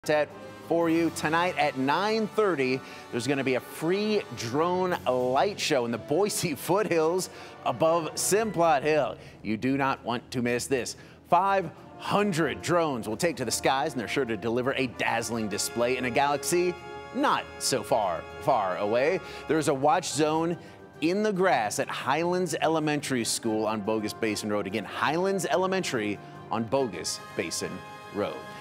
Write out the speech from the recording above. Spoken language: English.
For you tonight at 9:30, there's going to be a free drone light show in the Boise foothills above Simplot Hill. You do not want to miss this. 500 drones will take to the skies, and they're sure to deliver a dazzling display in a galaxy not so far away. There's a watch zone in the grass at Highlands Elementary School on Bogus Basin Road. Again, Highlands Elementary on Bogus Basin Road.